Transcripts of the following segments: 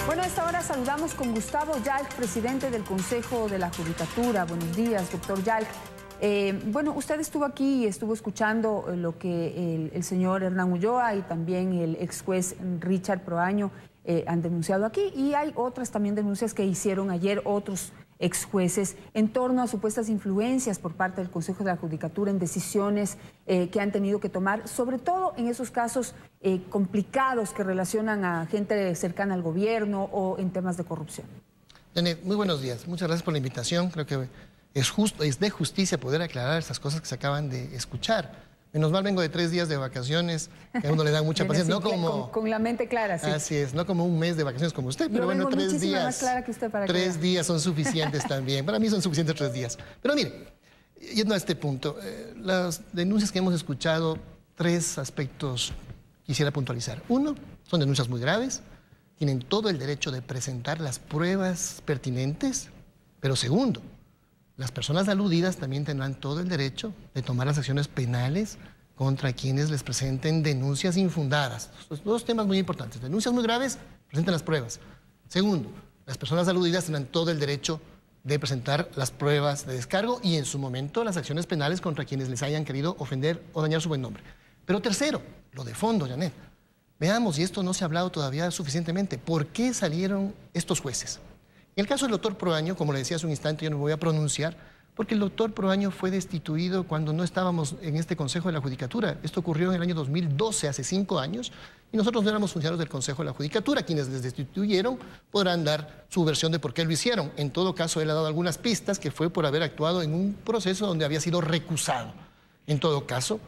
Bueno, a esta hora saludamos con Gustavo Yalc, presidente del Consejo de la Judicatura. Buenos días, doctor Yalc. Bueno, usted estuvo aquí y estuvo escuchando lo que el señor Hernán Ulloa y también el ex juez Richard Proaño han denunciado aquí. Y hay otras también denuncias que hicieron ayer otros ex jueces en torno a supuestas influencias por parte del Consejo de la Judicatura en decisiones que han tenido que tomar, sobre todo en esos casos complicados que relacionan a gente cercana al gobierno o en temas de corrupción. Janet, muy buenos días. Muchas gracias por la invitación. Creo que es de justicia poder aclarar estas cosas que se acaban de escuchar. Menos mal vengo de 3 días de vacaciones, que a uno le dan mucha paciencia. No como, con la mente clara, sí. Así es, no como un mes de vacaciones como usted, pero bueno, 3 días. Más clara que usted para 3 días son suficientes también. Para mí son suficientes 3 días. Pero mire, yendo a este punto, las denuncias que hemos escuchado, 3 aspectos quisiera puntualizar. Uno, son denuncias muy graves, tienen todo el derecho de presentar las pruebas pertinentes, pero segundo, las personas aludidas también tendrán todo el derecho de tomar las acciones penales contra quienes les presenten denuncias infundadas. Estos 2 temas muy importantes. Denuncias muy graves, presenten las pruebas. Segundo, las personas aludidas tendrán todo el derecho de presentar las pruebas de descargo y en su momento las acciones penales contra quienes les hayan querido ofender o dañar su buen nombre. Pero tercero, lo de fondo, Janet. Veamos, y esto no se ha hablado todavía suficientemente, ¿por qué salieron estos jueces? En el caso del doctor Proaño, como le decía hace un instante, yo no me voy a pronunciar, porque el doctor Proaño fue destituido cuando no estábamos en este Consejo de la Judicatura. Esto ocurrió en el año 2012, hace 5 años, y nosotros no éramos funcionarios del Consejo de la Judicatura. Quienes les destituyeron podrán dar su versión de por qué lo hicieron. En todo caso, él ha dado algunas pistas que fue por haber actuado en un proceso donde había sido recusado. En todo caso,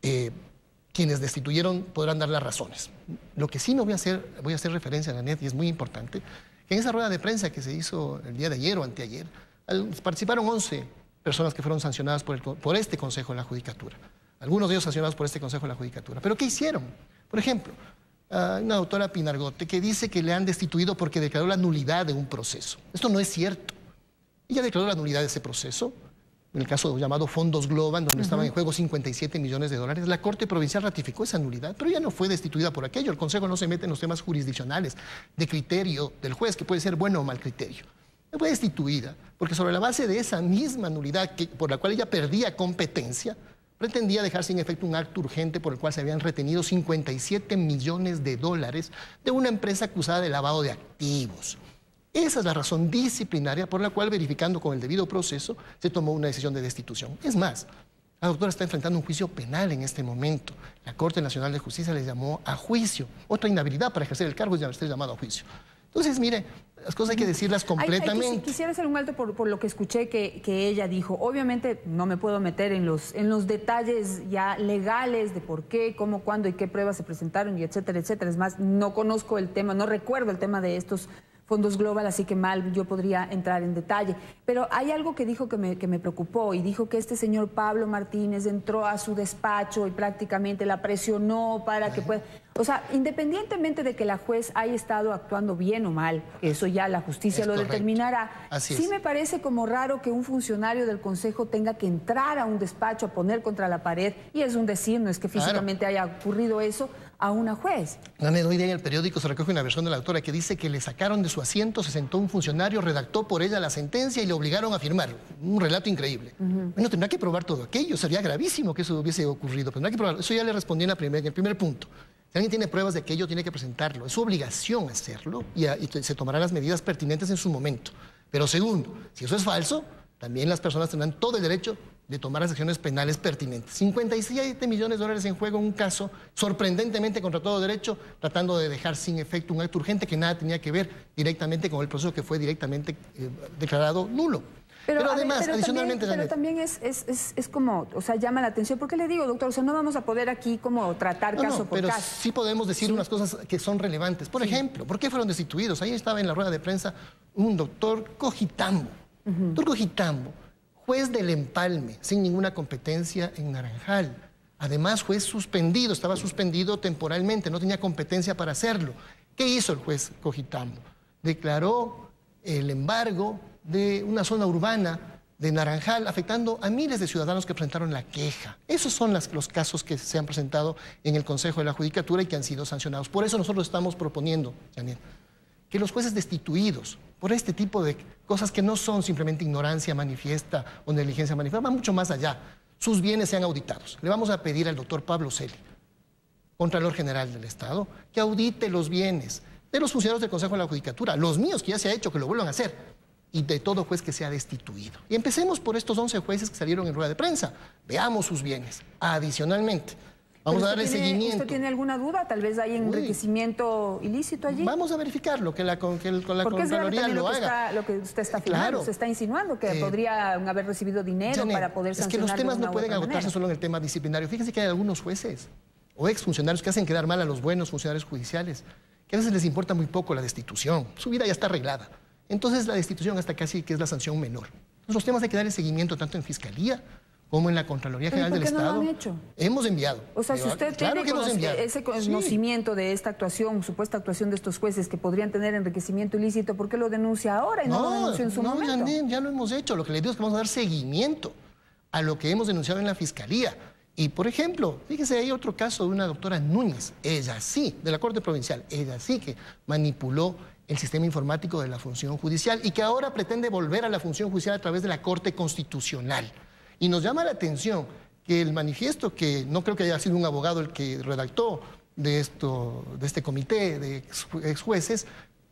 quienes destituyeron podrán dar las razones. Lo que sí no voy a hacer referencia a la net, y es muy importante, que en esa rueda de prensa que se hizo el día de ayer o anteayer, participaron 11 personas que fueron sancionadas por este Consejo de la Judicatura. Algunos de ellos sancionados por este Consejo de la Judicatura. ¿Pero qué hicieron? Por ejemplo, una doctora Pinargote que dice que le han destituido porque declaró la nulidad de un proceso. Esto no es cierto. Ella declaró la nulidad de ese proceso. En el caso llamado Fondos Globan, donde estaban en juego 57 millones de dólares, la Corte Provincial ratificó esa nulidad, pero ella no fue destituida por aquello. El Consejo no se mete en los temas jurisdiccionales de criterio del juez, que puede ser bueno o mal criterio. No fue destituida porque sobre la base de esa misma nulidad por la cual ella perdía competencia, pretendía dejar sin efecto un acto urgente por el cual se habían retenido 57 millones de dólares de una empresa acusada de lavado de activos. Esa es la razón disciplinaria por la cual, verificando con el debido proceso, se tomó una decisión de destitución. Es más, la doctora está enfrentando un juicio penal en este momento. La Corte Nacional de Justicia le llamó a juicio. Otra inhabilidad para ejercer el cargo es ser llamado a juicio. Entonces, mire, las cosas hay que decirlas completamente. Quisiera hacer un alto por lo que escuché que ella dijo. Obviamente no me puedo meter en los detalles ya legales de por qué, cómo, cuándo y qué pruebas se presentaron y etcétera, etcétera. Es más, no conozco el tema, no recuerdo el tema de estos Fondos Global, así que mal yo podría entrar en detalle. Pero hay algo que dijo que me preocupó y dijo que este señor Pablo Martínez entró a su despacho y prácticamente la presionó para que pueda... O sea, independientemente de que la juez haya estado actuando bien o mal, que eso ya la justicia lo determinará, sí me parece como raro que un funcionario del Consejo tenga que entrar a un despacho a poner contra la pared, y es un decir, no es que físicamente haya ocurrido eso, a una juez. Hoy día en el periódico se recoge una versión de la doctora que dice que le sacaron de su asiento, se sentó un funcionario, redactó por ella la sentencia y le obligaron a firmar. Un relato increíble. Bueno, tendrá que probar todo aquello, sería gravísimo que eso hubiese ocurrido, pero tendrá que probarlo. Eso ya le respondí en el primer punto. Si alguien tiene pruebas de aquello, tiene que presentarlo. Es su obligación hacerlo y se tomarán las medidas pertinentes en su momento. Pero segundo, si eso es falso, también las personas tendrán todo el derecho de tomar las acciones penales pertinentes. 57 millones de dólares en juego en un caso, sorprendentemente contra todo derecho, tratando de dejar sin efecto un acto urgente que nada tenía que ver directamente con el proceso que fue directamente declarado nulo. Pero además, adicionalmente... Pero también es como, o sea, llama la atención. ¿Por qué le digo, doctor? O sea, no vamos a poder aquí como tratar caso por caso. Pero sí podemos decir unas cosas que son relevantes. Por ejemplo, ¿por qué fueron destituidos? Ahí estaba en la rueda de prensa un doctor Cojitambo. Doctor Cojitambo, juez del Empalme, sin ninguna competencia en Naranjal. Además, juez suspendido, estaba suspendido temporalmente, no tenía competencia para hacerlo. ¿Qué hizo el juez Cojitambo? Declaró el embargo de una zona urbana de Naranjal, afectando a miles de ciudadanos que presentaron la queja. Esos son los casos que se han presentado en el Consejo de la Judicatura y que han sido sancionados. Por eso nosotros estamos proponiendo, Janet, que los jueces destituidos por este tipo de cosas que no son simplemente ignorancia manifiesta o negligencia manifiesta, van mucho más allá, sus bienes sean auditados. Le vamos a pedir al doctor Pablo Celi, Contralor General del Estado, que audite los bienes de los funcionarios del Consejo de la Judicatura, los míos que ya se ha hecho, que lo vuelvan a hacer, y de todo juez que sea destituido. Y empecemos por estos 11 jueces que salieron en rueda de prensa. Veamos sus bienes. Adicionalmente, vamos a darle seguimiento. ¿Usted tiene alguna duda? Tal vez hay enriquecimiento ilícito allí. Vamos a verificarlo, que la Contraloría lo haga. Lo que usted está afirmando, Claro. se está insinuando que podrían haber recibido dinero Janet, para poder sancionar. Es que los temas no pueden agotarse manera. solo en el tema disciplinario. Fíjense que hay algunos jueces o exfuncionarios que hacen quedar mal a los buenos funcionarios judiciales, que a veces les importa muy poco la destitución. Su vida ya está arreglada. Entonces la destitución hasta casi que es la sanción menor. Entonces, los temas hay que darle seguimiento tanto en Fiscalía como en la Contraloría General del Estado. ¿Por qué no lo han hecho? Hemos enviado. O sea, si usted Claro tiene que hemos enviado. ese conocimiento de esta actuación, supuesta actuación de estos jueces que podrían tener enriquecimiento ilícito, ¿por qué lo denuncia ahora y no lo denunció en su momento? Janet, ya lo hemos hecho. Lo que le digo es que vamos a dar seguimiento a lo que hemos denunciado en la Fiscalía. Y, por ejemplo, fíjese, hay otro caso de una doctora Núñez, ella sí, de la Corte Provincial, ella sí que manipuló el sistema informático de la función judicial y que ahora pretende volver a la función judicial a través de la Corte Constitucional. Y nos llama la atención que el manifiesto, que no creo que haya sido un abogado el que redactó de este comité de ex jueces,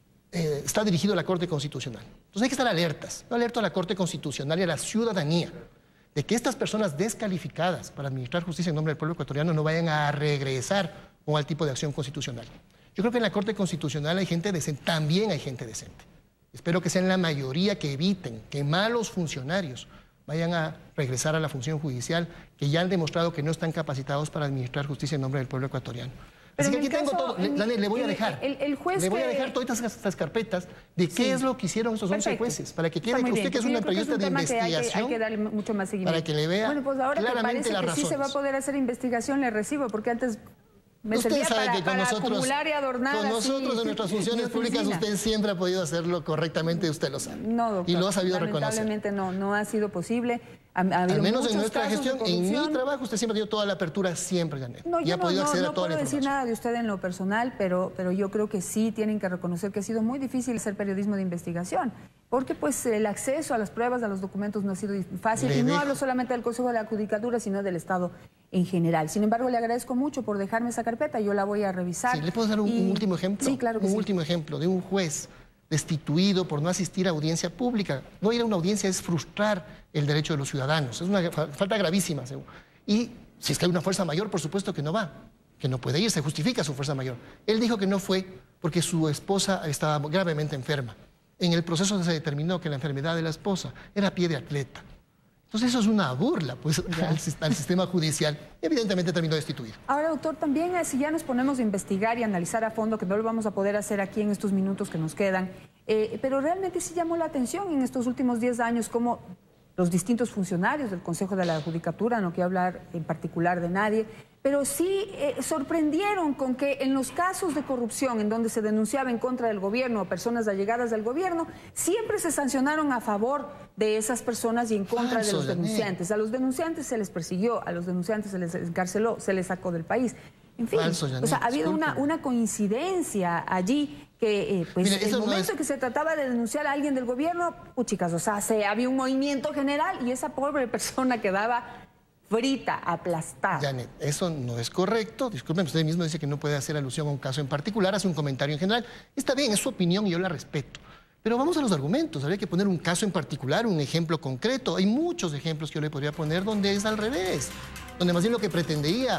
está dirigido a la Corte Constitucional. Entonces hay que estar alertas, alerta a la Corte Constitucional y a la ciudadanía de que estas personas descalificadas para administrar justicia en nombre del pueblo ecuatoriano no vayan a regresar con el tipo de acción constitucional. Yo creo que en la Corte Constitucional hay gente decente, también hay gente decente. Espero que sean la mayoría que eviten que malos funcionarios vayan a regresar a la función judicial, que ya han demostrado que no están capacitados para administrar justicia en nombre del pueblo ecuatoriano. Pero así que aquí tengo todo. Daniel, le voy a dejar. El juez le voy a dejar todas estas carpetas de qué es lo que hicieron estos 11 jueces, para que quede usted que es una periodista de investigación. Hay que darle mucho más seguimiento. Para que le vea bueno, pues ahora claramente que parece las que razones. sí se va a poder hacer investigación, le recibo, porque antes me servía para acumular y adornar. Con nosotros en nuestras funciones públicas usted siempre ha podido hacerlo correctamente, usted lo sabe. No, doctor, y lo ha sabido reconocer. Lamentablemente no ha sido posible. Al menos en nuestra gestión, en mi trabajo, usted siempre dio toda la apertura, siempre, Janet. No, y ha podido acceder a toda la información. No puedo decir nada de usted en lo personal, pero yo creo que sí tienen que reconocer que ha sido muy difícil hacer periodismo de investigación, porque pues el acceso a las pruebas, a los documentos no ha sido fácil. Y no hablo solamente del Consejo de la Judicatura, sino del Estado en general. Sin embargo, le agradezco mucho por dejarme esa carpeta, yo la voy a revisar. Sí, ¿le puedo dar un último ejemplo? Sí, claro que sí. Un último ejemplo de un juez destituido por no asistir a audiencia pública. No ir a una audiencia es frustrar el derecho de los ciudadanos. Es una falta gravísima. Y si es que hay una fuerza mayor, por supuesto que no va, que no puede ir, se justifica su fuerza mayor. Él dijo que no fue porque su esposa estaba gravemente enferma. En el proceso se determinó que la enfermedad de la esposa era pie de atleta. Entonces eso es una burla pues, al sistema judicial. Evidentemente terminó destituido. Ahora, doctor, también si ya nos ponemos a investigar y analizar a fondo, que no lo vamos a poder hacer aquí en estos minutos que nos quedan, pero realmente sí llamó la atención en estos últimos 10 años cómo los distintos funcionarios del Consejo de la Judicatura, no quiero hablar en particular de nadie, pero sí sorprendieron con que en los casos de corrupción en donde se denunciaba en contra del gobierno o personas allegadas del gobierno, siempre se sancionaron a favor de esas personas y en contra de los denunciantes. A los denunciantes se les persiguió, a los denunciantes se les encarceló, se les sacó del país. En fin, o sea, ha habido una coincidencia allí que, pues, mire, el momento en que se trataba de denunciar a alguien del gobierno, chicas, o sea, había un movimiento general y esa pobre persona quedaba frita, aplastada. Janet, eso no es correcto. Disculpen, usted mismo dice que no puede hacer alusión a un caso en particular, hace un comentario en general. Está bien, es su opinión y yo la respeto. Pero vamos a los argumentos. Habría que poner un caso en particular, un ejemplo concreto. Hay muchos ejemplos que yo le podría poner donde es al revés. Donde más bien lo que pretendía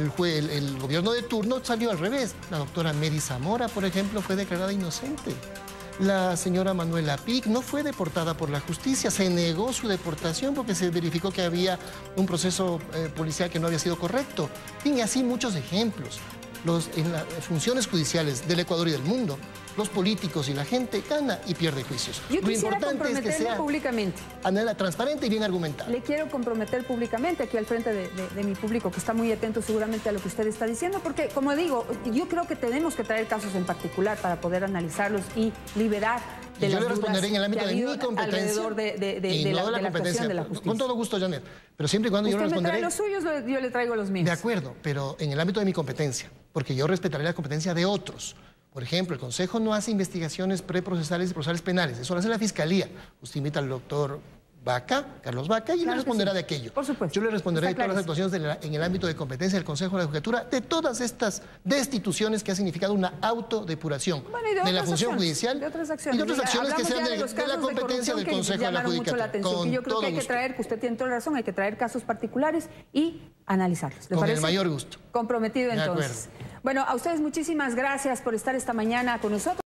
el gobierno de turno salió al revés. La doctora Mary Zamora, por ejemplo, fue declarada inocente. La señora Manuela Pic no fue deportada por la justicia, se negó su deportación porque se verificó que había un proceso policial que no había sido correcto. Y así muchos ejemplos. En las funciones judiciales del Ecuador y del mundo, los políticos y la gente gana y pierde juicios. Yo quisiera comprometerme públicamente. Transparente y bien argumentada. Le quiero comprometer públicamente aquí al frente de mi público, que está muy atento seguramente a lo que usted está diciendo, porque, como digo, yo creo que tenemos que traer casos en particular para poder analizarlos y liberar de las dudas. Yo le responderé en el ámbito de mi competencia alrededor de la actuación de la justicia. Con todo gusto, Janet. Pero siempre y cuando yo le responderé... Usted me trae los suyos, yo le traigo los míos. De acuerdo, pero en el ámbito de mi competencia, porque yo respetaré la competencia de otros. Por ejemplo, el Consejo no hace investigaciones preprocesales y procesales penales, eso lo hace la Fiscalía. Usted invita al doctor Vaca, Carlos Vaca, y le responderá de aquello. Por supuesto. Yo le responderé de todas las actuaciones en el ámbito de competencia del Consejo de la Judicatura, de todas estas destituciones que ha significado una autodepuración de la función judicial y de otras acciones que sean de la competencia del Consejo de la Judicatura. Yo creo que hay que traer, que usted tiene toda la razón, hay que traer casos particulares y analizarlos. ¿Le parece? Con el mayor gusto. Comprometido entonces. Bueno, a ustedes muchísimas gracias por estar esta mañana con nosotros.